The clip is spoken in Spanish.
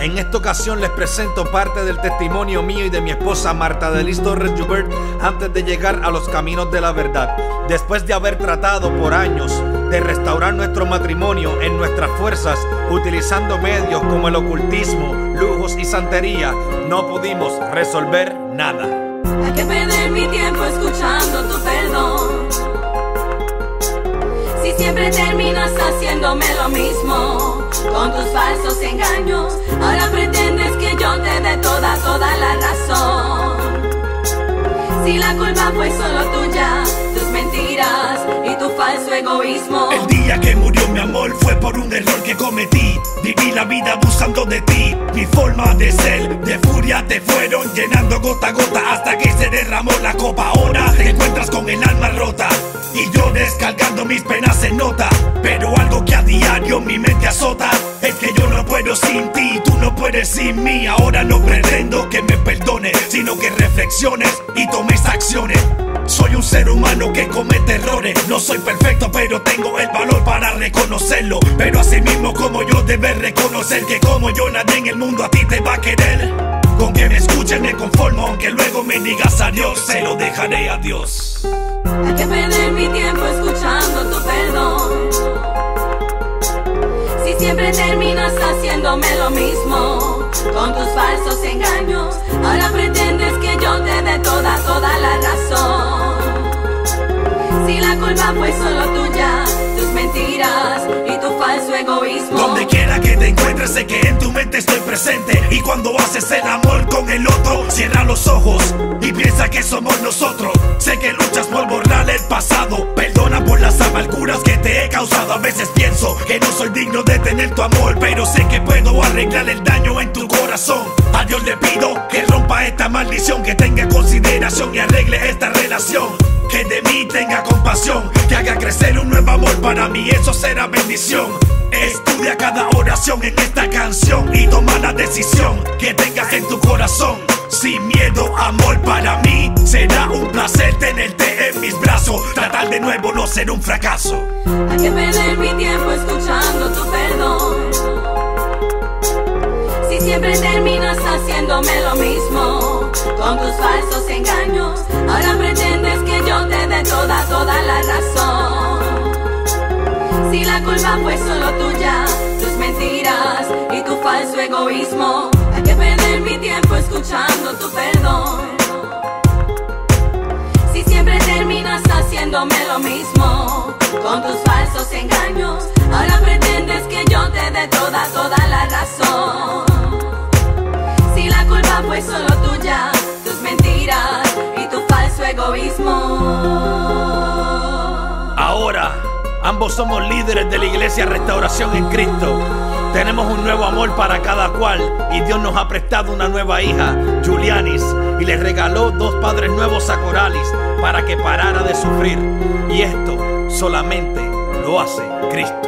En esta ocasión les presento parte del testimonio mío y de mi esposa Marta Delis Torres Joubert antes de llegar a los caminos de la verdad. Después de haber tratado por años de restaurar nuestro matrimonio en nuestras fuerzas, utilizando medios como el ocultismo, lujos y santería, no pudimos resolver nada. Hay que perder mi tiempo escuchando tu perdón, si siempre terminas haciéndome lo mismo con tus falsos engaños. Ahora pretendes que yo te dé toda la razón. Si la culpa fue solo tuya, tus mentiras y tu falso egoísmo. El día que murió mi amor fue por un error que cometí. Viví la vida abusando de ti. Mi forma de ser, de furia te fueron llenando gota a gota hasta que se derramó la copa. Ahora te encuentras con el alma rota y yo descargando mis penas en nota. Pero algo que a diario mi mente azota es que yo no puedo sin ti, tú no puedes sin mí. Ahora no pretendo que me perdones, sino que reflexiones y tomes acciones. Soy un ser humano que comete errores. No soy perfecto, pero tengo el valor para reconocerlo. Pero así mismo como yo debes reconocer que como yo nadie en el mundo a ti te va a querer. Con que me escuchen me conformo, aunque luego me digas adiós, se lo dejaré a Dios. Hay que perder mi tiempo escuchando tu perdón, si siempre terminas haciéndome lo mismo con tus falsos engaños. Ahora pretendes que yo te dé toda la razón. Si la culpa fue solo tuya, tus mentiras y tu falso egoísmo. Donde quiera que te encuentres, sé que en tu mente estoy presente. Y cuando haces el amor con el otro, cierra los ojos y piensa que somos nosotros. Sé que luchas por borrar el pasado. Perdona por las amarguras que te he causado. A veces pienso que no soy digno de tener tu amor, pero sé que puedo arreglar el daño en tu corazón. A Dios le pido que rompa esta maldición, que tenga consideración y arregle esta relación. Que de mí tenga compasión, que haga crecer un nuevo amor para mí, eso será bendición. Estudia cada oración en esta canción y toma la decisión que tengas en tu corazón. Sin miedo, amor para mí será un placer tenerte en mis brazos. Tratar de nuevo no será un fracaso. Hay que perder mi tiempo escuchando tu perdón, si siempre terminas haciéndome lo mismo con tus falsos engaños. Ahora pretendes que yo te dé toda la razón. Si la culpa fue solo tuya, tus mentiras y tu falso egoísmo. Hay que perder mi tiempo escuchando tu perdón, si siempre terminas haciéndome lo mismo con tus falsos engaños. Ahora pretendes que yo te dé toda la razón. Si la culpa fue solo tuya, tus mentiras y tu falso egoísmo. Ahora, ambos somos líderes de la Iglesia Restauración en Cristo. Tenemos un nuevo amor para cada cual y Dios nos ha prestado una nueva hija, Julianis, y le regaló 2 padres nuevos a Coralis para que parara de sufrir. Y esto solamente lo hace Cristo.